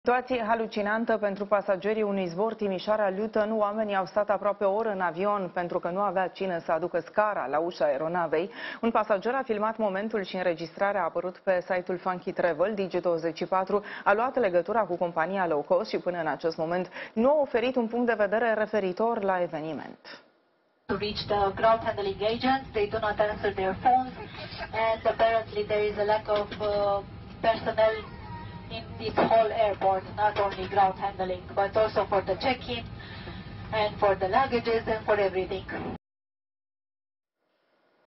Situație halucinantă pentru pasagerii unui zbor Timișoara-Luton. Oamenii au stat aproape o oră în avion pentru că nu avea cine să aducă scara la ușa aeronavei. Un pasager a filmat momentul și înregistrarea a apărut pe site-ul Funky Travel. Digi24 a luat legătura cu compania low cost și până în acest moment nu a oferit un punct de vedere referitor la eveniment. To reach the ground handling agents, they do not answer their phones, and apparently there is a lack of personnel in this whole airport, not only ground handling, but also for the check-in and for the luggages and for everything.